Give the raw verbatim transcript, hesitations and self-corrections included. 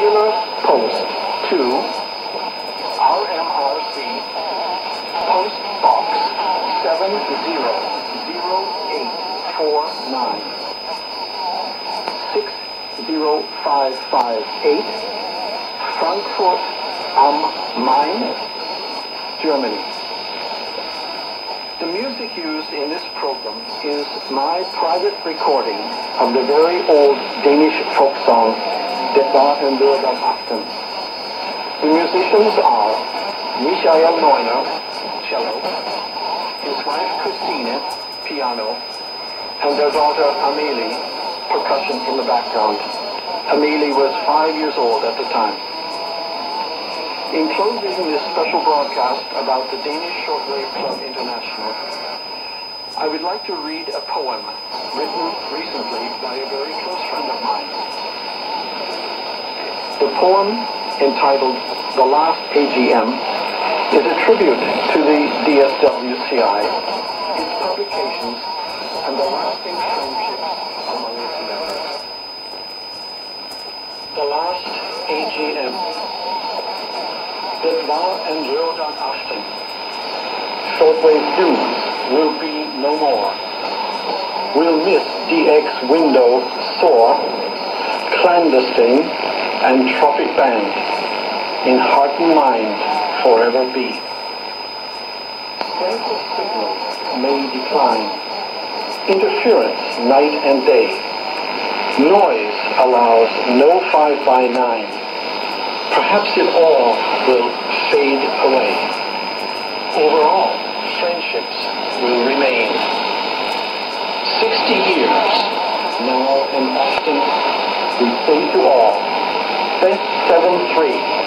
Regular Post to R M R C, Post Box seven zero zero eight four nine, six zero five five eight, Frankfurt am Main, Germany. The music used in this program is my private recording of the very old Danish folk song, Det var en lørdag aften. The musicians are Michael Neuner, cello, his wife Christine, piano, and their daughter Amelie, percussion in the background. Amelie was five years old at the time. In closing this special broadcast about the Danish Shortwave Club International, I would like to read a poem written recently by a very close friend of mine. The poem, entitled The Last A G M, is a tribute to the D S W C I, its publications, and the lasting friendships among its members. The Last A G M. Det var en lørdag aften. Shortwave dudes will be no more. We'll miss D X window soar, clandestine and tropic band, in heart and mind forever be. Strength of signals may decline, interference night and day. Noise allows no five by nine. Perhaps it all will fade away. Overall, friendships will remain. Sixty years, now and often, we say to all, Best seven three.